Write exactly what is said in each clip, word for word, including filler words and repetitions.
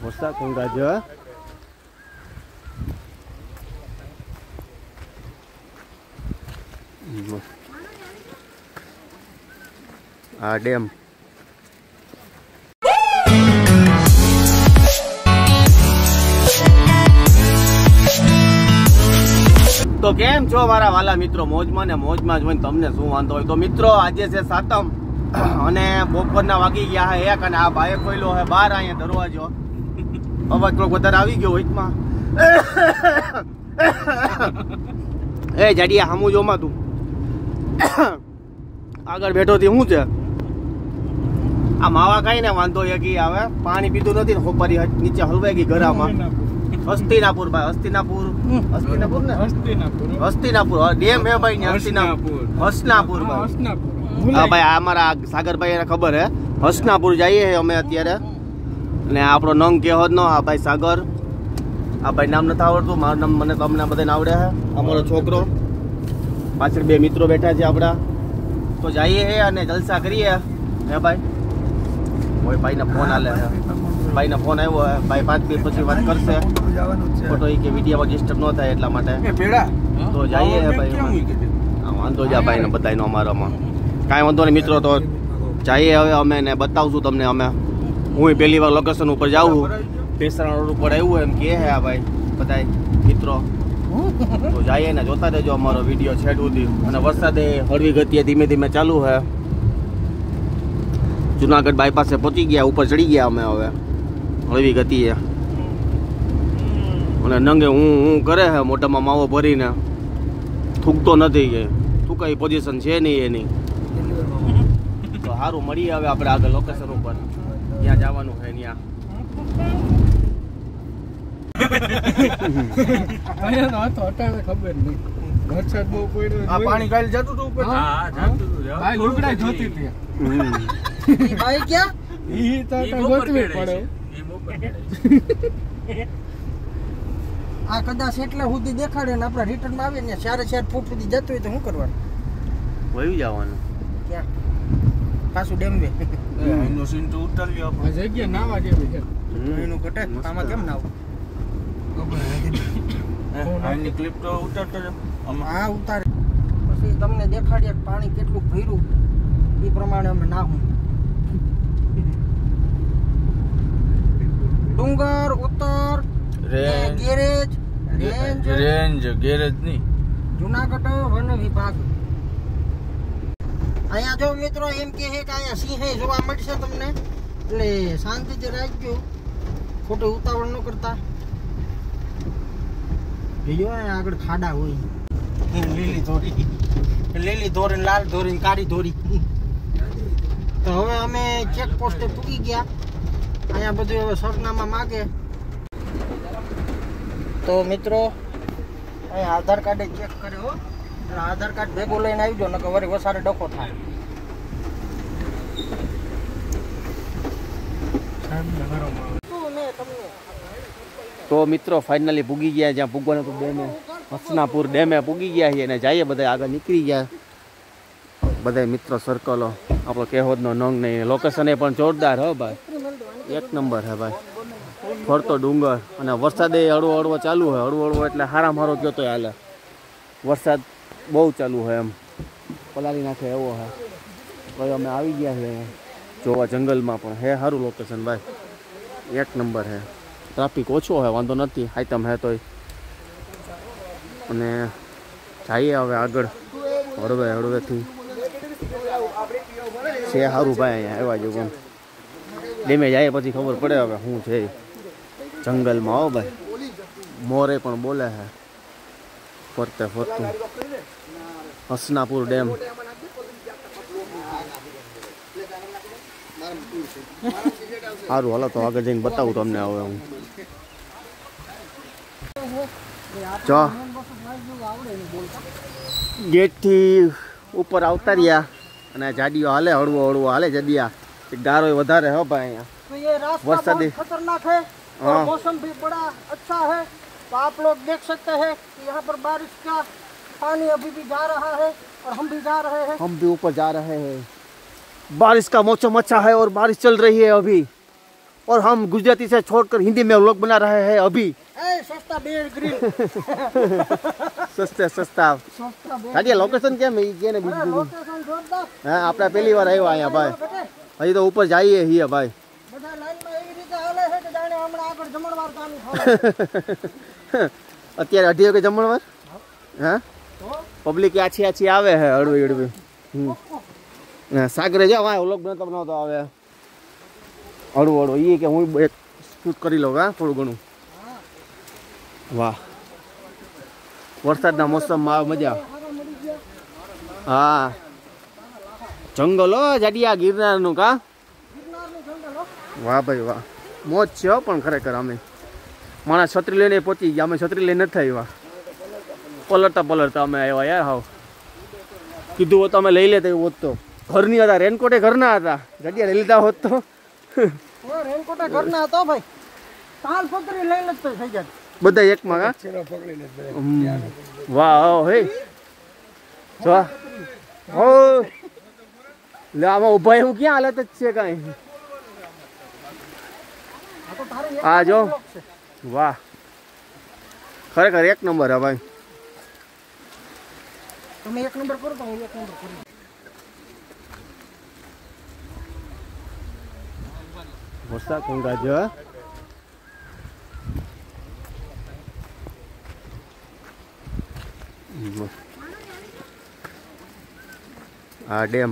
વરસાદ કોંગા જો આ ડેમ તો કેમ છો મારા વાલા મિત્રો? મોજમાં ને મોજમાં જ હોય તમને શું વાંધો હોય? તો મિત્રો આજે છે સાતમ અને બપોરના વાગી ગયા હે એક અને આ ભાઈ કોઈલો હે બાર અહીંયા દરવાજો અવાજ થોડોક વધારે આવી ગયો વચમાં. એ જાડિયા હામું જોમાં તું આગળ બેઠો થી શું છે આ માવા ખાઈ ને વાંધો એકી આવે પાણી પીધું નથી ને ખોપારી નીચે હલવાઈ ગઈ ગરામાં. હસ્તિનાપુર ભાઈ હસ્તિનાપુર હસ્તિનાપુર ને હસ્તિનાપુર હસ્તિનાપુર ડેમ હે ભાઈ ને હસ્તિનાપુર હસનાપુર ભાઈ હા ભાઈ આ અમારા સાગરભાઈ એને ખબર હે હસનાપુર જઈએ અમે અત્યારે અને આપણો નંગ કેહો નો આ ભાઈ સાગર આ ભાઈ નામ નથી આવડતું મારું નામ મને તમને બધાને આવડે હે અમારો છોકરો પાછળ બે મિત્રો બેઠા છે આપણા તો જઈએ હે અને જલસા કરીએ હે ભાઈ. કોઈ ભાઈને ફોન આલે હે ભાઈને ફોન આવ્યો હે ભાઈ પાંચ મિનિટ પછી વાત કરશે ફોટો એ કે વિડીયોમાં ડિસ્ટર્બ ન થાય એટલા માટે તો જઈએ હે ભાઈ વાંધો જા ભાઈને બધાનો અમારામાં કાંઈ વાંધો નહીં મિત્રો. તો જઈએ હવે અમે ને બતાવશું તમને અમે હું પહેલી વાર લોકેશન ઉપર જાઉં ભેસાણા રોડ ઉપર આવ્યું એમ કે હે આ ભાઈ બધા મિત્રો તો જઈએ ને જોતા રહેજો અમારો વિડીયો છેડ સુધી. અને વરસાદે હળવી ગતિએ ધીમે ધીમે ચાલુ છે. જુનાગઢ બાયપાસે પહોંચી ગયા ઉપર ચડી ગયા અમે હવે હળવી ગતિએ અને નંગે હું હું કરે છે મોટામાં માવો ભરીને થૂકતો નથી કે થૂકાઈ પોઝિશન છે નહીં એની. તો સારું મળીએ હવે આપણે આગળ લોકેશન ઉપર ત્યાં જવાનું છે ત્યાં વરસાદ બહુ પડ્યો આ પાણી કાલે જતું હતું ઉપર હા જતું હતું ભાઈ લુગડા જોતી હતી ઈ ભાઈ ક્યાં ઈ તો ગોતવી પડે ઈ બહુ પડે આ કદાચ એટલે સુધી દેખાડે ને આપણે રિટર્ન માં આવીએ ને ચારે ચાર ફૂટ સુધી જતું હોય તો શું કરવાનું? વયું જવાનું ક્યાં પાછું ડેમ વે એનો સીન તો ઉતારી આપણે આ જગ્યા નાવા જેવી છે એનું કટે આમાં કેમ નાવ આની ક્લિપ તો ઉતારતો છે હા ઉતારે પછી તમને દેખાડીએ પાણી કેટલું ભર્યું એ પ્રમાણે અમે નાહું. ડુંગર ઉત્તર ગેરેજ રેન્જ રેન્જ ગેરેજ ની જુનાગઢ વન વિભાગ. અહીંયા જો મિત્રો એમ કે છે કે અહીંયા સિંહ જોવા મળશે તમને એટલે શાંતિથી રાખજો ખોટું ઉતાવળ ન કરતા. જો આગળ ખાડા હોય લીલી ધોરી લીલી ધોરી લાલ ધોરી કાળી ધોરી. તો હવે અમે ચેક પોસ્ટે પૂકી ગયા. અહીંયા બધું હવે સરનામા માગે તો મિત્રો અહીંયા આધાર કાર્ડ ચેક કરે હો આધાર કાર્ડ ભેગું લઈને આવજો નકર વળી વસારે ડખો થાય. તો મિત્રો ફાઇનલી પૂગી ગયા જ્યાં પૂગવાનું હતું ડેમે હસનાપુર ડેમે પૂગી ગયા છીએ અને જઈએ બધા આગળ નીકળી ગયા બધા મિત્રો સર્કલો આપણો કેહોદનો નંગ નહીં લોકેશન એ પણ જોરદાર હો ભાઈ એક નંબર હે ભાઈ ફરતો ડુંગર અને વરસાદે હળવો હળવો ચાલુ હોય હળવો હળવો એટલે હારામ હારો ગયો તો હાલે વરસાદ બહુ ચાલુ હોય એમ પલાળી નાખે એવો હે. હવે અમે આવી ગયા છે જોવા જંગલમાં પણ હે સારું લોકેશન ભાઈ એક નંબર હે. ટ્રાફિક ઓછો હોય વાંધો નથી આઈટમ હે તોય અને જઈએ હવે આગળ હળવે હળવેથી છે સારું ભાઈ અહીંયા આવ્યા જેવું ડેમે જાય પછી ખબર પડે હવે શું છે જંગલમાં આવો ભાઈ મોરે પણ બોલે છે ફરતે ફરતું હસનાપુર ડેમ. સારું હાલો તો આગળ જઈને બતાવું તમને હવે હું જો ગેટથી ઉપર આવતા રહ્યા અને જાડીઓ હાલે હળવો હળવો હાલે જડિયા ગારો વધારે હો ભાઈ અહીંયા वरसादी खतरनाक है और मौसम भी बड़ा अच्छा है। तो आप लोग देख सकते हैं कि यहाँ पर बारिश का पानी अभी भी जा रहा है और हम भी जा रहे हैं, हम भी ऊपर जा रहे हैं। बारिश का मौसम अच्छा है और बारिश चल रही है अभी। और हम गुजराती से छोड़कर हिंदी में व्लॉग बना रहे हैं अभी। ए सस्ता बेर ग्रिल સસ્તા સસ્તા ગાડી લોકેશન કેમ ઈ કે ને બીજું લોકેશન જોરદાર હા આપણે પહેલી વાર આવ્યા અહીંયા ભાઈ હજી તો ઉપર જઈએ છીએ ભાઈ બધા લાઈનમાં એવી રીતે હાલે છે કે જાણે હમણાં આગળ જમણવાર ચાલુ થાય અત્યારે અઢી વાગે જમણવાર હા પબ્લિક આછી આછી આવે છે હળવી હળવી હમ સાગરે જાવ આ વ્લોગ બનાવતો બનાવતો આવે હળવું હળવું એ કે હું એક શૂટ કરી લઉં હા થોડું ઘણું વાહ વરસાદના મોસમમાં આવે મજા હા જંગલ હો જાડિયા ગિરનારનું કા વાહ ભાઈ વાહ મોજ છે હો પણ ખરેખર અમે માણસ છત્રી લઈને પહોંચી ગયા અમે છત્રી લઈને નથી આવ્યા પલળતા પલળતા અમે આવ્યા યાર હાવ કીધું હોત અમે લઈ લેતા હોત તો ઘરની હતા રેનકોટે ઘરના હતા જાડિયા લઈ લીધા હોત તો રેનકોટે ઘરના હતો ભાઈ તાલ પકડી લઈને જ થઈ જાય બધા એકમાં કા વાહ હે જો હો લે આમાં ઉભા એવું ક્યાં હાલત જ છે કાંઈ આ જો વાહ ખરેખર એક નંબર હે ભાઈ તમે એક નંબર કરો તો હું એક નંબર કરું વરસાદ કોંગા જો આ ડેમ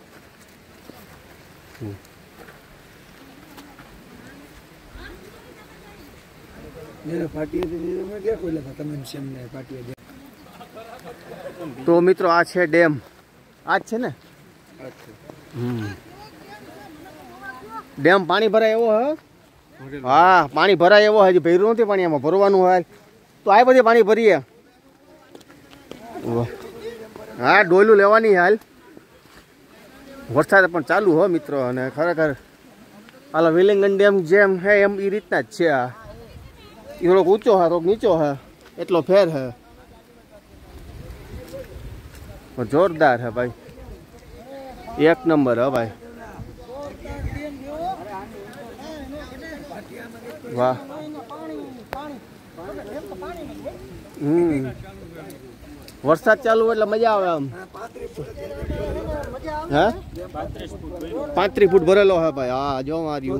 તો મિત્રો આ છે ડેમ આ જ છે ને ડેમ પાણી ભરાય એવો હે હા પાણી ભરાય એવો હજી ભર્યું નથી પાણી આમાં ભરવાનું હોય તો આ બધી પાણી ભરીએ હા ડોલું લેવાની હાલ વરસાદ પણ ચાલુ હો મિત્રો અને ખરેખર હાલ વિલિંગન ડેમ જેમ હે એમ એ રીતના જ છે આ એ થોડોક ઊંચો હે થોડોક નીચો હે એટલો ફેર હે જોરદાર હે ભાઈ એક નંબર હે ભાઈ વાહ હમ વરસાદ ચાલુ એટલે મજા આવે આમ હે પાંત્રીસ ફૂટ ભરેલો હે ભાઈ હા જો માર્યું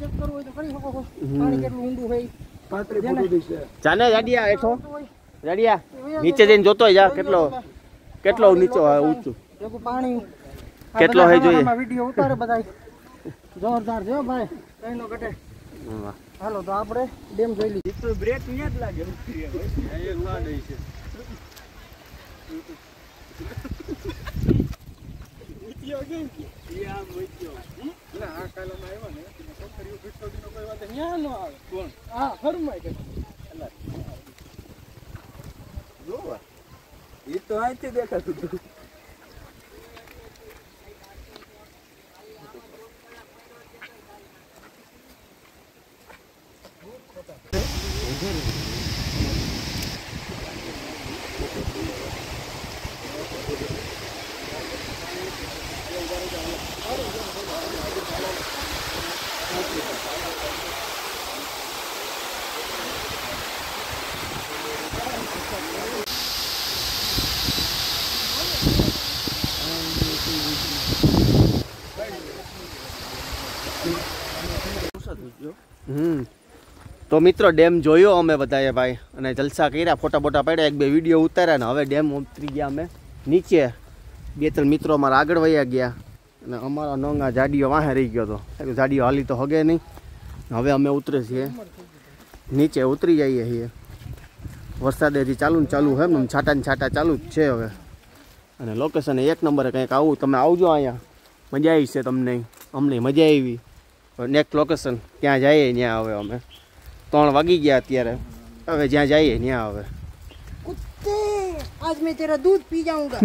જાને જાડિયા એઠો જાડિયા નીચે જઈને જોતો જા કેટલો કેટલો નીચો હે ઊંચું પાણી કેટલો હે જોઈએ વિડિયો ઉતારે બધાય જોરદાર છે ભાઈ કઈ નો ઘટે હાલો તો આપણે ડેમ જોઈ લીધી તો બ્રેક ન્યા જ લાગે એ ઉડા દઈ છે ઉત્યો કેમ કે એ આમ ઉત્યો ના આ કાલમાં આવ્યો ને છોકરીઓ ફિટતો દીનો કોઈ વાત ન્યા નો આવે કોણ હા ફરમાય કે અલ્લા જોવા એ તો આથી દેખાતું હતું હમ તો મિત્રો ડેમ જોયો અમે બધાએ ભાઈ અને જલસા કર્યા ફોટા બોટા પાડ્યા એક બે વિડીયો ઉતાર્યા ને હવે ડેમ ઉતરી ગયા અમે નીચે બે ત્રણ મિત્રો અમારા આગળ વયા ગયા અને અમારા નોંગા જાડીઓ વાહે રહી ગયો હતો જાડીઓ હાલી તો હગે નહીં હવે અમે ઉતરે છીએ નીચે ઉતરી જઈએ છીએ વરસાદ હજી ચાલુ ને ચાલુ હે ને છાટા ને છાટા ચાલુ જ છે હવે અને લોકેશન એક નંબરે કંઈક આવું તમે આવજો અહીંયા મજા આવી છે તમને અમને મજા આવી નેક્સ્ટ લોકેશન ત્યાં જઈએ ત્યાં હવે અમે ત્રણ વાગી ગયા અત્યારે હવે જ્યાં જઈએ ત્યાં હવે कुत्ते आज मैं तेरा दूध पी जाऊंगा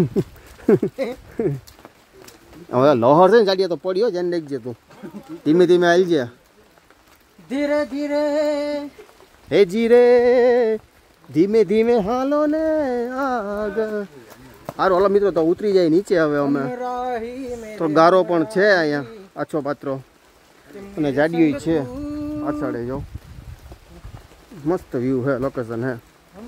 હવે લોહર છે ને ગાડીએ તો પડ્યો જ એને દેખજે તું ધીમે ધીમે આવી જા धीरे धीरे હે જીરે ધીમે ધીમે હાલો ને આગળ હારો ઓલા મિત્રો તો ઉતરી જાય નીચે હવે અમે તો ગારો પણ છે અહીંયા આછો પાત્રો અને જાડિયો છે પાછળ જો મસ્ત વ્યૂ હે, લોકેશન હે.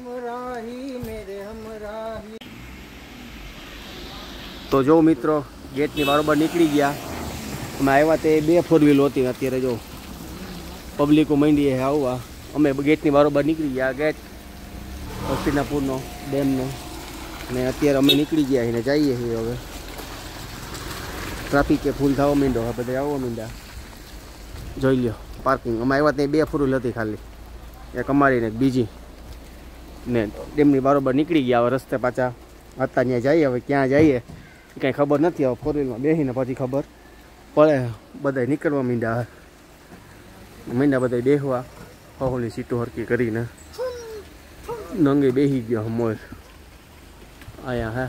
તો જો મિત્રો ગેટની બરોબર નીકળી ગયા. અમે આવ્યા તે બે ફોર વ્હીલ હતી, અત્યારે જો પબ્લિકો માંડી હે આવવા. અમે ગેટની બરોબર નીકળી ગયા, ગેટ હસ્તિનાપુરનો ડેમનો. અને અત્યારે અમે નીકળી ગયા એને જઈએ છીએ. હવે ટ્રાફિકે ફૂલ થવા માંડ્યો, હવે બધા આવવા માંડ્યા. જોઈ લ્યો પાર્કિંગ. અમે આવ્યા ત્યાં બે ફોર વ્હીલ હતી ખાલી, એક અમારી ને એક બીજી. ને ડેમની બરોબર નીકળી ગયા. હવે રસ્તે પાછા હતા ત્યાં જઈએ. હવે ક્યાં જઈએ એ કાંઈ ખબર નથી. હવે ફોર વ્હીલમાં બેસીને પછી ખબર પડે. બધા નીકળવા માંડ્યા માંડ્યા બધા બેસવા. હોલી સીટો હરકી કરીને નંગે બેસી ગયો મોર આયા હે.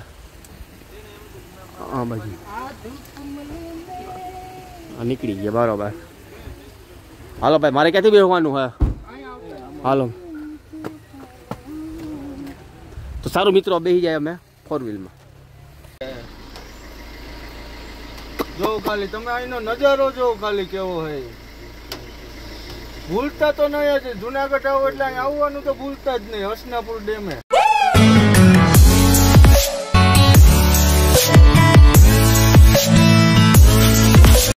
હા બાજુ નીકળી ગયા બરોબર. હાલો ભાઈ, મારે ક્યાંથી બેસવાનું હે? હાલો તો સારું મિત્રો, બેસી જાય અમે ફોર વ્હીલમાં. જો ખાલી તમે અહીંનો નજારો જો ખાલી કેવો હે. ભૂલતા તો નહીં જ, જુનાગઢ આવો એટલે અહીં આવવાનું તો ભૂલતા જ નહીં. હસનાપુર ડેમે